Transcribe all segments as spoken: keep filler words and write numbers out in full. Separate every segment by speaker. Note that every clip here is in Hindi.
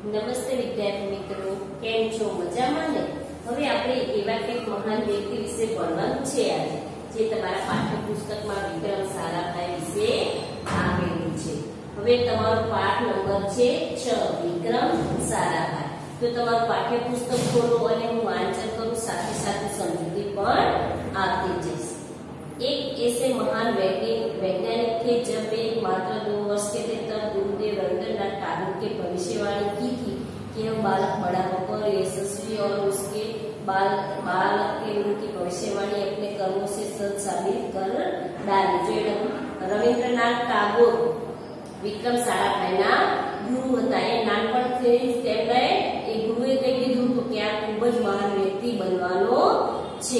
Speaker 1: નમસ્તે વિદ્યાર્થી મિત્રો, કેમ છો? મજામાં ને? હવે આપણે એવા કંઈક મહાન વ્યક્તિ વિશે ભણવાનું છે આજે, જે તમારા પાઠ્યપુસ્તકમાં વિક્રમ સારાભાઈ વિશે આપેલું છે. હવે તમારો પાઠ નંબર છે છ, વિક્રમ સારાભાઈ. તો તમારું પાઠ્યપુસ્તક ખોલો અને હું વાંચન કરું, સાથે સાથે સમજૂતી પણ આપતી જઈશ. एक ऐसे महान वैज्ञानिक थे जब वे मात्र दो वर्ष के थे तब गुरुदेव रविंद्रनाथ टैगोर के भविष्यवाणी की थी कि यह बालक बड़ा होकर यशस्वी और उसके बाल बालक के उनकी भविष्यवाणी अपने कर्मों से सच साबित कर डाली. जो रविंद्रनाथ टैगोर વિક્રમ સારાભાઈના ગુરુ હતા. એ નાનપણથી તેમણે એ ગુરુએ કહી દીધું હતું કે આ ખૂબ જ મહાન વ્યક્તિ બનવાનો છે.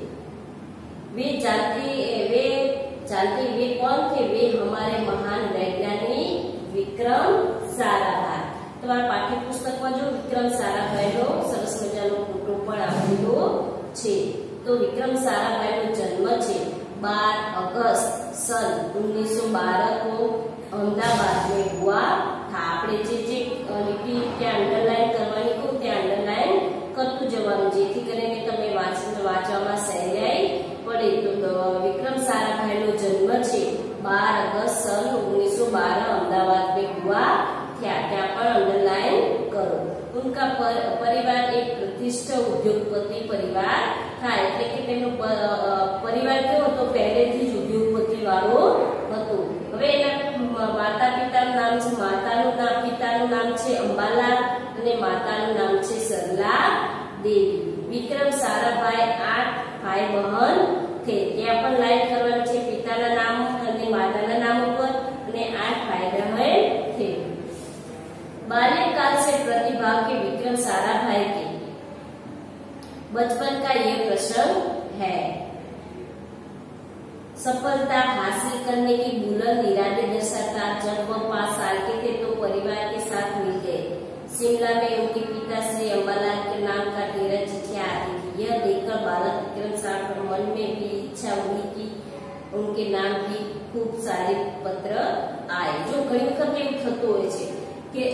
Speaker 1: वे जानते वे जानते वे कौन थे? वे हमारे महान वैज्ञानिक विक्रम साराभाई. તમારા પાઠ્યપુસ્તકમાં જો વિક્રમ સારાભાઈનો સરસ મજાનો ફોટો પણ આપેલો છે. તો વિક્રમ સારાભાઈનો જન્મ છે बारह अगस्त सन उन्नीस सौ बारह को अहमदाबाद में हुआ था. આપણે જે જે લીટી ત્યાં અંડરલાઈન કરવાની કહું ત્યાં અંડરલાઈન કરતું જવાનું, જેથી કરીને તમે વાંચવામાં સહેલાઈ પડે. તો विक्रम साराभाई નો जन्म છે बारह अगस्त सन उन्नीस सौ बारह अहमदाबाद में हुआ था. ત્યાં પણ અંડરલાઈન કરો. उनका पर, परिवार एक प्रतिष्ठित उद्योगपति परिवार था. એટલે કે તેમનો પરિવાર કેવો હતો? પહેલેથી જ ઉદ્યોગપતિ વાળો હતો. હવે એના માતા પિતાનું નામ છે, માતાનું નામ પિતાનું નામ છે અંબાલાલ અને માતાનું નામ છે સરલા દેવી. વિક્રમ સારાભાઈ આઠ ભાઈ બહેન थे. ત્યાં પણ લાઈન કરવાની છે પિતાના નામ અને માતાના નામ ઉપર, અને આઠ ભાઈ બહેન थे. बाल्यकाल से प्रतिभा के विक्रम साराभाई के बचपन का ये प्रसंग है. सफलता हासिल करने की बुलंद इरादे दर्शाता. जब वह पांच साल के थे तो परिवार के साथ मिल गए. शिमला में उनके पिता श्री अंबालाल के नाम का ढेर चिट्ठियां आती थी. यह देखकर बालक विक्रम साराभाई मन में भी इच्छा हुई कि उनके नाम की खूब सारे पत्र आए. जो घણી વખત એવું થતું હોય છે કે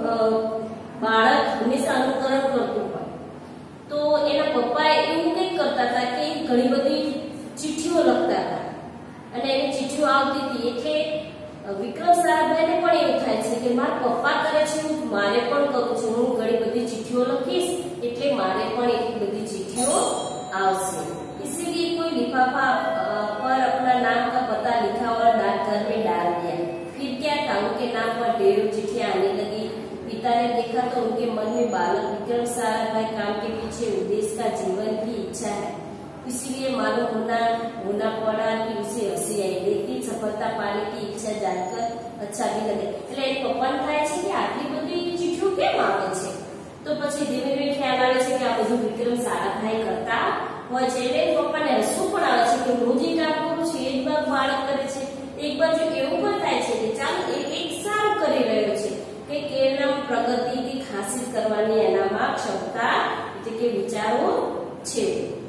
Speaker 1: બાળક હંમેશા અનુકરણ કરતું હોય, તો એના પપ્પા એવું કંઈક કરતા હતા કે ઘણી બધી ચિઠ્ઠીઓ લખતા હતા અને એની ચિઠ્ઠીઓ આવતી હતી. એટલે વિક્રમ સારાભાઈને પણ એવું થાય છે કે મારા પપ્પા કરે છે હું મારે પણ કરું છું, હું ઘણી બધી ચિઠ્ઠીઓ લખીશ એટલે મારે પણ એટલી બધી चिट्ठियों आवश्य. इसीलिए कोई लिफाफा पर अपना नाम का पता लिखा और डाकघर में डाल दिया. फिर क्या था, उनके नाम पर ढेरों चिट्ठियां आने लगी. पिता ने देखा तो उनके मन में बालक विक्रम साराभाई काम के पीछे उद्देश्य का जीवन की इच्छा है. इसीलिए मालूम होना होना पड़ा कि उसे हंसी आई. लेकिन सफलता पाने की इच्छा जानकर अच्छा भी लगे. એટલે એક પપ્પાને થાય છે કે આટલી બધી ચિઠ્ઠીઓ કેમ આવે છે? તો પછી ધીમે ધીમે ખ્યાલ આવે છે કે આ બધું વિક્રમ સારાભાઈ કરતા હોય છે. એટલે પપ્પાને હસવું પણ આવે છે કે હું જે કામ કરું છું એ જ બાળક કરે છે. એક બાજુ એવું પણ થાય છે કે ચાલો એ એક સારું કરી રહ્યો છે કે કેના પ્રગતિ કે હાસિલ કરવાની એનામાં ક્ષમતા એટલે કે વિચારો છે.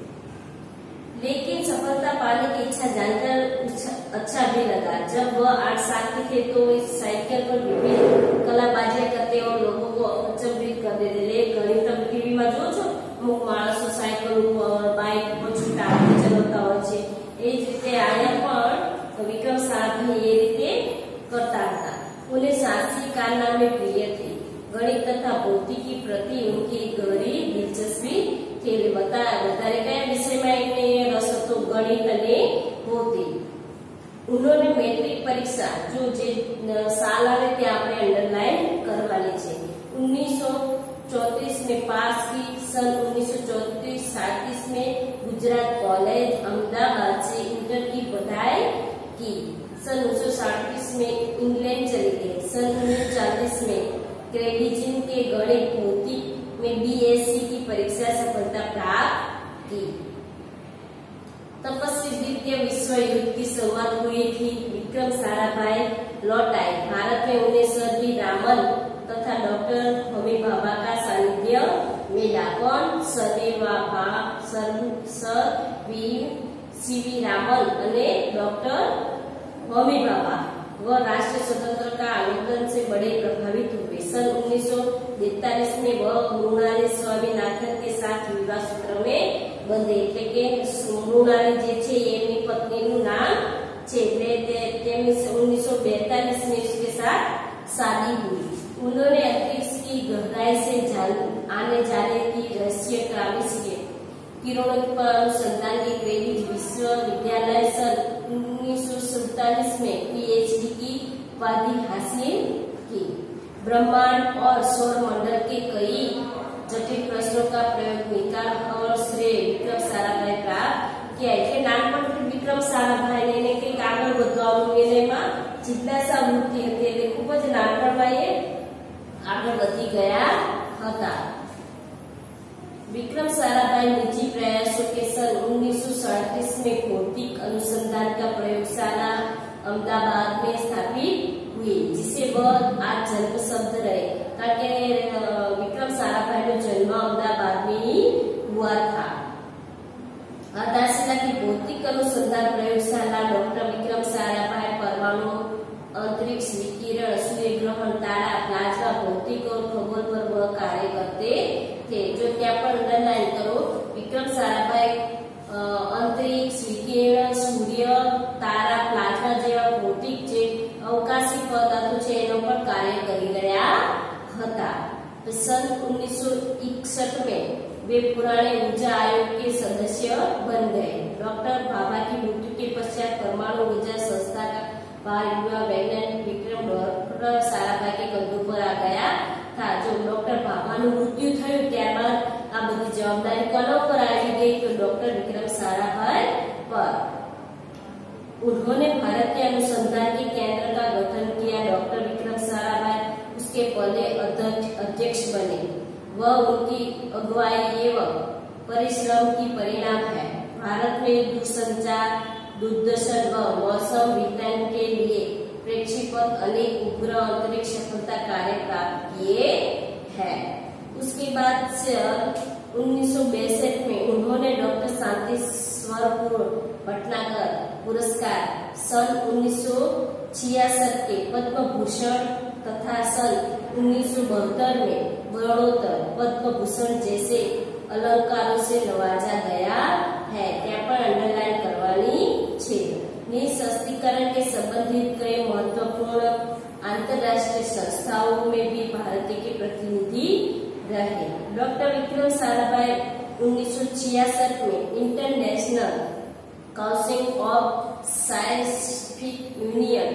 Speaker 1: लेकिन सफलता पाने की इच्छा जानकर अच्छा भी लगा. जब वह आठ साल के थे तो इस साइकिल पर विभिन्न कलाबाजियां करते और लोगों को अचंभित कर देते. घणी તમે ટીવીમાં જો છો અમુક માણસો સાયકલ ઉપર બાઇક ઉપર છૂટાથી ચલાવતા હોય છે. એ જ રીતે આયા પણ વિક્રમ સારાભાઈ એ રીતે કરતા હતા. उन्हें शास्त्रीय कारनामे प्रिय थे. गणित तथा भौतिकी प्रति उनकी गहरी दिलचस्पी थी. बता बतारे कया विषय में इन्हें रस હતો? गणित અને ભૌતિક. उन्होंने मैट्रिक परीक्षा जो जे साल आवे ते આપણે अंडरलाइन करवानी છે. उन्नीस सौ चौंतीस में पास की. सन उन्नीस सौ चौंतीस सैंतीस में गुजरात कॉलेज अहमदाबाद से इंटर की पढ़ाई की. सन उन्नीस सौ सैंतीस में इंग्लैंड चले गए. सन उन्नीस सौ चालीस में क्रेडिजिन के गणित भौतिक में बीएससी की परीक्षा सफलता प्राप्त की. तपस्वी द्वितीय विश्व युद्ध की शुरुआत हुई थी. विक्रम साराभाई लौट आए. भारत में उन्हें सर वी रामन तथा डॉक्टर होमी भाभा का सानिध्य मिला. कौन? Sir V Bhabha, sir sir V C V Raman અને ડોક્ટર હોમી ભાભા वह राष्ट्रीय स्वतंत्रता आंदोलन से बड़े प्रभावित हुए। सन उन्नीस सौ तैतालीस में वह मृणाली स्वामीनाथन के साथ विवाह सूत्र में બંધે એટલે કે મૃણાલી જે છે એમની પત્નીનું નામ છે એટલે તેમની उन्नीस सौ तैतालीस में उसके साथ शादी हुई। उन्होंने अंतरिक्ष की गहराई से आने जाने की रहस्य काव्य किरणों पर अनुसंधान के ग्रेविज विश्वविद्यालय सन उन्नीस सौ सैतालीस में पीएचडी की उपाधि हासिल की। ब्रह्मांड और सौर मंडल के कई जटिल प्रश्नों का प्रयोग निकाल और श्रेय विक्रम साराभाई प्राप्त किया। એટલે નાનપણથી વિક્રમ સારાભાઈ ને કંઈક આગળ વધવાનું એમાં જિજ્ઞાસા વૃત્તિ હતી એટલે ખૂબ જ નાનપણમાં એ આગળ વધી ગયા હતા। विक्रम साराभाई निजी प्रयासों के सन उन्नीस सौ सैंतीस में भौतिक अनुसंधान का प्रयोगशाला अहमदाबाद में स्थापित हुई, जिसे वह आज जन्म शब्द रहे कारण विक्रम साराभाई નો जन्म अहमदाबाद में ही हुआ था। आधारशिला की भौतिक अनुसंधान प्रयोगशाला डॉक्टर विक्रम साराभाई परमाणु अंतरिक्ष विकिरण सूर्य ग्रहण तारा प्लाज्मा भौतिक और खगोल पर वह कार्य करते थे। जो क्या पर अंडरलाइन करो विक्रम साराभाई अंतरिक्ष विकिरण सूर्य तारा प्लाज्मा जेवा भौतिक जे अवकाशी पदार्थो छे एनो पर कार्य करी रह्या हता। सन उन्नीस सौ इकसठ में वे पुराने ऊर्जा आयोग के सदस्य बन गए। डॉक्टर भाभा की मृत्यु के पश्चात परमाणु ऊर्जा संस्था का भार युवा वैज्ञानिक विक्रम डॉक्टर साराभाई के कंधों पर आ गया था। जो डॉक्टर भाभा નું મૃત્યુ થયું ત્યારબાદ આ બધી જવાબદારી કોના પર આવી ગઈ તો डॉक्टर विक्रम साराभाई पर। उन्होंने भारतीय अनुसंधान के केंद्र का गठन किया। डॉक्टर विक्रम साराभाई उसके पहले अध्यक्ष बने। वह उनकी अगुवाई एवं परिश्रम की परिणाम है। भारत में दूरसंचार दूरदर्शन व मौसम विज्ञान के लिए प्रेक्षेपण अनेक उपग्रह अंतरिक्ष सफलता कार्य प्राप्त किए हैं। उसके बाद से उन्नीस सौ बासठ में उन्होंने डॉक्टर शांति स्वरूप भटनागर पुरस्कार, सन उन्नीस सौ छियासठ के पद्म भूषण तथा सन उन्नीस सौ बहत्तर में मरणोत्तर पद्म भूषण जैसे अलंकारों से नवाजा गया है। त्या पर अंडरलाइन करवानी छे। निःशस्त्रीकरण के संबंधित कई महत्वपूर्ण अंतरराष्ट्रीय संस्थाओं में भी भारत के प्रतिनिधि रहे। डॉक्टर विक्रम साराभाई उन्नीस सौ छियासठ में International Council of Scientific Union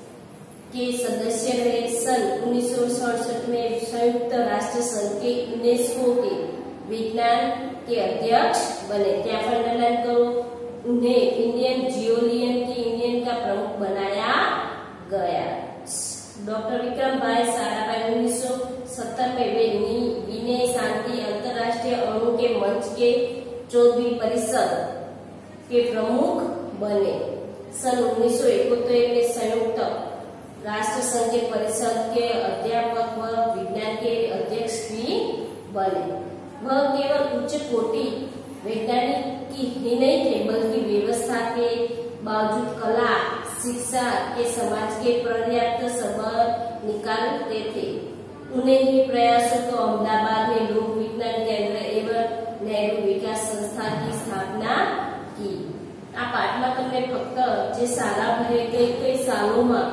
Speaker 1: के सदस्य रहे। सन उन्नीस सौ सड़सठ में संयुक्त राष्ट्र संघ के यूनेस्को के विज्ञान के अध्यक्ष बने। त्या पर अंडरलाइन करो उन्हें इंडियन जियोलियन की यूनियन का प्रमुख बनाया गया। डॉक्टर विक्रम भाई साराभाई उन्नीस सौ सत्तर में वे विनय शांति अंतरराष्ट्रीय अणु के मंच के चौदहवीं परिषद के प्रमुख बने। सन उन्नीस सौ इकहत्तर में संयुक्त राष्ट्र संघ के परिषद के अध्यापक व विज्ञान के अध्यक्ष भी बने। वह केवल उच्च कोटि वैज्ञानिक की ही नहीं थे बल्कि व्यवस्था के बावजूद कला शिक्षा के समाज के पर्याप्त सबक निकालते थे। उन्हें ही प्रयासों को अहमदाबाद में लोक विज्ञान केंद्र एवं नेहरू विकास संस्था की स्थापना की। आ पाठ में तमने फक्त जे साराभाई कई कई सालों में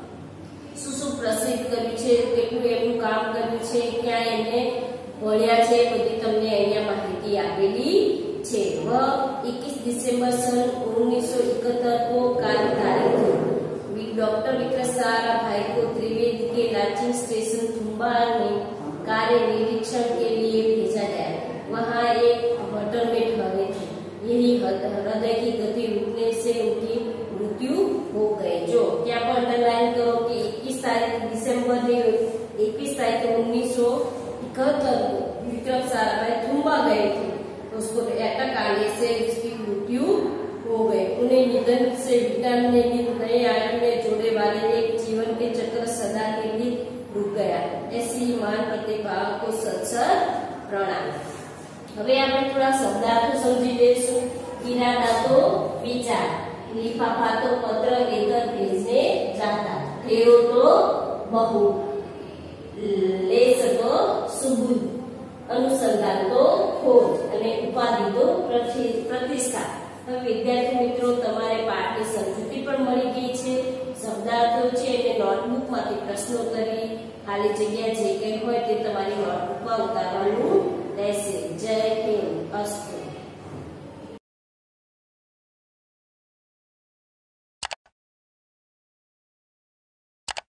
Speaker 1: શું પ્રસિદ્ધ કર્યું છે કેટલું એમનું કામ કર્યું છે ક્યાં એમને ભણ્યા છે બધી તમને અહીંયા માહિતી આપેલી છે। वह इक्कीस दिसंबर सन उन्नीस सौ इकहत्तर को कार्य तारीख डॉक्टर विक्रम साराभाई को त्रिवेदी के लाचिंग स्टेशन थुम्बा में कार्य निरीक्षण के लिए भेजा गया। वहाँ एक होटल में ठहरे थे। यही हृदय की गति रुकने से उनकी मृत्यु हो गई। जो क्या पर अंडरलाइन करो कि इक्कीस तारीख दिसंबर इक्कीस तारीख उन्नीस सौ इकहत्तर को विक्रम साराभाई थुम्बा गए थे तो उसको अटैक आने से उसकी मृत्यु हो गई। उन्हें निधन से विज्ञान ने नए आयाम में जोड़े वाले एक जीवन के चक्र सदा के लिए रुक गया। ऐसी महान प्रतिभा को सत्सर प्रणाम। હવે આપણે થોડા શબ્દાર્થો સમજી લઈશું। ઈરાદા તો વિચાર, लिफाफा तो पत्र लेकर भेजने जाता। લેવો તો બહુ, લેશ તો સુબુધ, અનુસંધાન તો ખોજ અને ઉપાધિ તો પ્રતિષ્ઠા. હવે વિદ્યાર્થી મિત્રો તમારે પાઠની સમજૂતી પણ મળી ગઈ છે, શબ્દાર્થો છે અને નોટબુકમાંથી પ્રશ્નોત્તરી ખાલી જગ્યા જે કંઈ હોય તે તમારી નોટબુકમાં ઉતારવાનું રહેશે. જય હિન્દ.